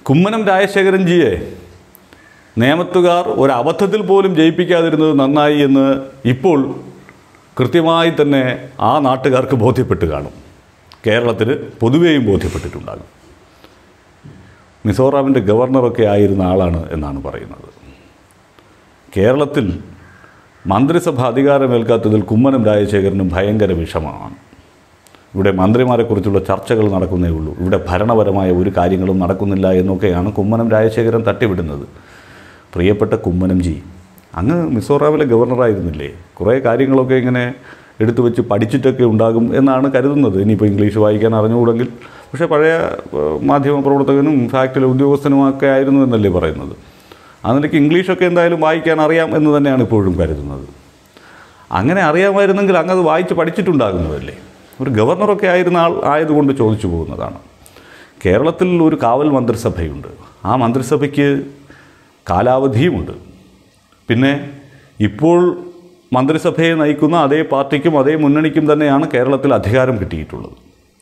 കുമ്മനം രാജശേഖരൻജിയെ നേമത്തുകാർ ഒരബദ്ധത്തിൽ പോലും ജയിപ്പിക്കാതിരുന്നത് നന്നായി എന്ന് ഇപ്പോൾ കൃത്യമായി തന്നെ ആ നാട്ടുകാർക്ക് ബോധ്യപ്പെട്ട് കാണും. കേരളത്തിന് പൊതുവെയും ബോധ്യപ്പെട്ടിട്ടുണ്ടാകും. മിസോറാമിൻ്റെ ഗവർണറൊക്കെ ആയിരുന്ന ആളാണ് എന്നാണ് പറയുന്നത്. കേരളത്തിൽ മന്ത്രിസഭ അധികാരമേൽക്കാത്തതിൽ കുമ്മനം രാജശേഖരനും ഭയങ്കര വിഷമമാണ്. ഇവിടെ മന്ത്രിമാരെക്കുറിച്ചുള്ള ചർച്ചകൾ നടക്കുന്നേ ഉള്ളൂ, ഇവിടെ ഭരണപരമായ ഒരു കാര്യങ്ങളും നടക്കുന്നില്ല എന്നൊക്കെയാണ് കുമ്മനം രാജശേഖരൻ തട്ടിവിടുന്നത്. പ്രിയപ്പെട്ട കുമ്മനംജി, അങ്ങ് മിസോറാമിലെ ഗവർണറായിരുന്നില്ലേ? കുറേ കാര്യങ്ങളൊക്കെ ഇങ്ങനെ എടുത്തു വെച്ച് പഠിച്ചിട്ടൊക്കെ ഉണ്ടാകും എന്നാണ് കരുതുന്നത്. ഇനിയിപ്പോൾ ഇംഗ്ലീഷ് വായിക്കാൻ അറിഞ്ഞുകൂടെങ്കിൽ, പക്ഷേ പഴയ മാധ്യമപ്രവർത്തകനും ഫാക്ടിലെ ഉദ്യോഗസ്ഥനുമൊക്കെ ആയിരുന്നു എന്നല്ലേ പറയുന്നത്. അതിലേക്ക് ഇംഗ്ലീഷൊക്കെ എന്തായാലും വായിക്കാൻ അറിയാം എന്ന് തന്നെയാണ് ഇപ്പോഴും കരുതുന്നത്. അങ്ങനെ അറിയാമായിരുന്നെങ്കിൽ അങ്ങ് അത് വായിച്ച് പഠിച്ചിട്ടുണ്ടാകുന്നതല്ലേ? ഒരു ഗവർണറൊക്കെ ആയിരുന്ന ആൾ ആയതുകൊണ്ട് ചോദിച്ചു പോകുന്നതാണ്. കേരളത്തിൽ ഒരു കാവൽ മന്ത്രിസഭയുണ്ട്. ആ മന്ത്രിസഭയ്ക്ക് കാലാവധിയുമുണ്ട്. പിന്നെ ഇപ്പോൾ മന്ത്രിസഭയെ നയിക്കുന്ന അതേ പാർട്ടിക്കും അതേ മുന്നണിക്കും തന്നെയാണ് കേരളത്തിൽ അധികാരം കിട്ടിയിട്ടുള്ളത്.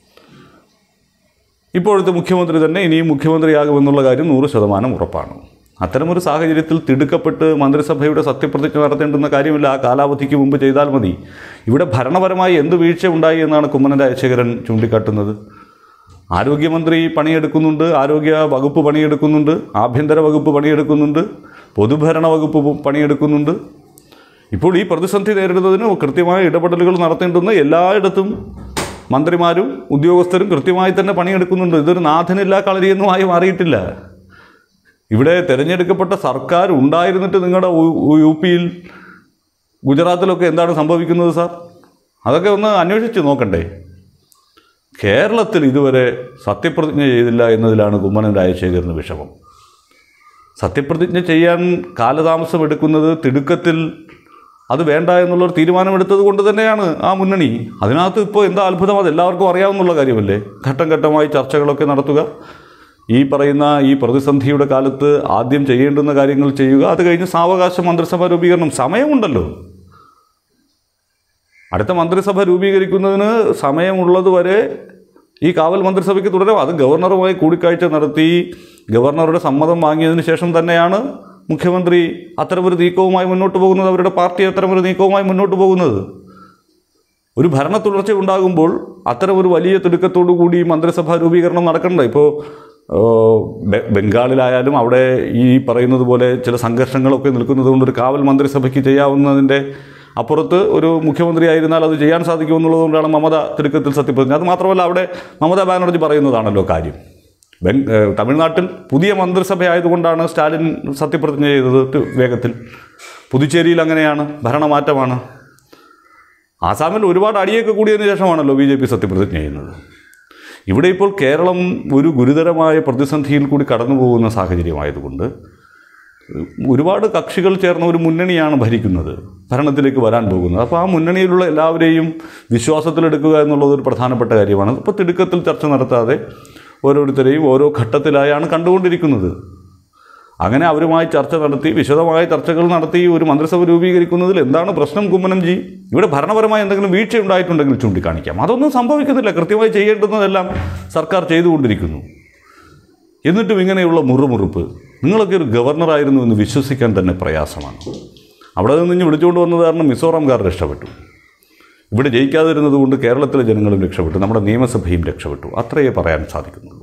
ഇപ്പോഴത്തെ മുഖ്യമന്ത്രി തന്നെ ഇനിയും മുഖ്യമന്ത്രിയാകുമെന്നുള്ള കാര്യം 100% ഉറപ്പാണ്. അത്തരമൊരു സാഹചര്യത്തിൽ തിടുക്കപ്പെട്ട് മന്ത്രിസഭയുടെ സത്യപ്രതിജ്ഞ നടത്തേണ്ടുന്ന കാര്യമില്ല. ആ കാലാവധിക്ക് മുമ്പ് ചെയ്താൽ മതി. ഇവിടെ ഭരണപരമായി എന്ത് വീഴ്ച ഉണ്ടായി എന്നാണ് കുമ്മനം രാജശേഖരൻ ചൂണ്ടിക്കാട്ടുന്നത്? ആരോഗ്യമന്ത്രി പണിയെടുക്കുന്നുണ്ട്, ആരോഗ്യ വകുപ്പ് പണിയെടുക്കുന്നുണ്ട്, ആഭ്യന്തര വകുപ്പ് പണിയെടുക്കുന്നുണ്ട്, പൊതുഭരണ വകുപ്പ് പണിയെടുക്കുന്നുണ്ട്. ഇപ്പോൾ ഈ പ്രതിസന്ധി നേരിടുന്നതിന് കൃത്യമായ ഇടപെടലുകൾ നടത്തേണ്ടുന്ന എല്ലായിടത്തും മന്ത്രിമാരും ഉദ്യോഗസ്ഥരും കൃത്യമായി തന്നെ പണിയെടുക്കുന്നുണ്ട്. ഇതൊരു നാഥനില്ലാ കളരിയൊന്നുമായി മാറിയിട്ടില്ല. ഇവിടെ തിരഞ്ഞെടുക്കപ്പെട്ട സർക്കാർ ഉണ്ടായിരുന്നിട്ട് നിങ്ങളുടെ UP-യിൽ ഗുജറാത്തിലൊക്കെ എന്താണ് സംഭവിക്കുന്നത് സാർ? അതൊക്കെ ഒന്ന് അന്വേഷിച്ച് നോക്കണ്ടേ? കേരളത്തിൽ ഇതുവരെ സത്യപ്രതിജ്ഞ ചെയ്തില്ല എന്നതിലാണ് കുമ്മനം രാജശേഖരന് വിഷമം. സത്യപ്രതിജ്ഞ ചെയ്യാൻ കാലതാമസം എടുക്കുന്നത് തിടുക്കത്തിൽ അത് വേണ്ട എന്നുള്ളൊരു തീരുമാനമെടുത്തത് കൊണ്ട് തന്നെയാണ് ആ മുന്നണി. അതിനകത്ത് ഇപ്പോൾ എന്താ അത്ഭുതം? അത് എല്ലാവർക്കും അറിയാവുന്നുള്ള കാര്യമല്ലേ? ഘട്ടം ഘട്ടമായി ചർച്ചകളൊക്കെ നടത്തുക, ഈ പറയുന്ന ഈ പ്രതിസന്ധിയുടെ കാലത്ത് ആദ്യം ചെയ്യേണ്ടുന്ന കാര്യങ്ങൾ ചെയ്യുക, അത് കഴിഞ്ഞ് സാവകാശ മന്ത്രിസഭ രൂപീകരണം. സമയമുണ്ടല്ലോ. അടുത്ത മന്ത്രിസഭ രൂപീകരിക്കുന്നതിന് സമയമുള്ളതുവരെ ഈ കാവൽ മന്ത്രിസഭയ്ക്ക് തുടരാം. അത് ഗവർണറുമായി കൂടിക്കാഴ്ച നടത്തി ഗവർണറുടെ സമ്മതം വാങ്ങിയതിന് ശേഷം തന്നെയാണ് മുഖ്യമന്ത്രി അത്തരമൊരു നീക്കവുമായി മുന്നോട്ട് പോകുന്നത്, അവരുടെ പാർട്ടി അത്തരമൊരു നീക്കവുമായി മുന്നോട്ട് പോകുന്നത്. ഒരു ഭരണ തുടർച്ച ഉണ്ടാകുമ്പോൾ അത്തരമൊരു വലിയ തിടുക്കത്തോടു കൂടി മന്ത്രിസഭാ രൂപീകരണം നടക്കണ്ട. ഇപ്പോൾ ബംഗാളിലായാലും അവിടെ ഈ പറയുന്നത് പോലെ ചില സംഘർഷങ്ങളൊക്കെ നിൽക്കുന്നത് കൊണ്ട് ഒരു കാവൽ മന്ത്രിസഭയ്ക്ക് ചെയ്യാവുന്നതിൻ്റെ അപ്പുറത്ത് ഒരു മുഖ്യമന്ത്രി ആയിരുന്നാൽ അത് ചെയ്യാൻ സാധിക്കുമെന്നുള്ളതുകൊണ്ടാണ് മമത തിടുക്കത്തിൽ സത്യപ്രതിജ്ഞ. അത് മാത്രമല്ല, അവിടെ മമതാ ബാനർജി പറയുന്നതാണല്ലോ കാര്യം. തമിഴ്നാട്ടിൽ പുതിയ മന്ത്രിസഭ ആയതുകൊണ്ടാണ് സ്റ്റാലിൻ സത്യപ്രതിജ്ഞ ചെയ്തത് വേഗത്തിൽ. പുതുച്ചേരിയിൽ അങ്ങനെയാണ്, ഭരണമാറ്റമാണ്. ആസാമിൽ ഒരുപാട് അടിയൊക്കെ കൂടിയതിന് ശേഷമാണല്ലോ BJP സത്യപ്രതിജ്ഞ ചെയ്യുന്നത്. ഇവിടെ ഇപ്പോൾ കേരളം ഒരു ഗുരുതരമായ പ്രതിസന്ധിയിൽ കൂടി കടന്നു പോകുന്ന സാഹചര്യമായതുകൊണ്ട് ഒരുപാട് കക്ഷികൾ ചേർന്ന ഒരു മുന്നണിയാണ് ഭരിക്കുന്നത്, ഭരണത്തിലേക്ക് വരാൻ പോകുന്നത്. അപ്പോൾ ആ മുന്നണിയിലുള്ള എല്ലാവരെയും വിശ്വാസത്തിലെടുക്കുക എന്നുള്ളത് ഒരു പ്രധാനപ്പെട്ട കാര്യമാണ്. ഇപ്പോൾ തിടുക്കത്തിൽ ചർച്ച നടത്താതെ ഓരോരുത്തരെയും ഓരോ ഘട്ടത്തിലായാണ് കണ്ടുകൊണ്ടിരിക്കുന്നത്. അങ്ങനെ അവരുമായി ചർച്ച നടത്തി, വിശദമായ ചർച്ചകൾ നടത്തി ഒരു മന്ത്രിസഭ രൂപീകരിക്കുന്നതിൽ എന്താണ് പ്രശ്നം കുമ്മനംജി? ഇവിടെ ഭരണപരമായി എന്തെങ്കിലും വീഴ്ച ഉണ്ടായിട്ടുണ്ടെങ്കിൽ ചൂണ്ടിക്കാണിക്കാം. അതൊന്നും സംഭവിക്കുന്നില്ല. കൃത്യമായി ചെയ്യേണ്ടുന്നതെല്ലാം സർക്കാർ ചെയ്തുകൊണ്ടിരിക്കുന്നു. എന്നിട്ടും ഇങ്ങനെയുള്ള മുറുമുറുപ്പ്. നിങ്ങളൊക്കെ ഒരു ഗവർണറായിരുന്നു എന്ന് വിശ്വസിക്കാൻ തന്നെ പ്രയാസമാണ്. അവിടെ നിന്ന് വിളിച്ചുകൊണ്ട് വന്നത് കാരണം മിസോറാംകാർ രക്ഷപ്പെട്ടു. ഇവിടെ ജയിക്കാതിരുന്നത് കൊണ്ട് കേരളത്തിലെ ജനങ്ങളും രക്ഷപ്പെട്ടു, നമ്മുടെ നിയമസഭയും രക്ഷപ്പെട്ടു. അത്രയേ പറയാൻ സാധിക്കുന്നു.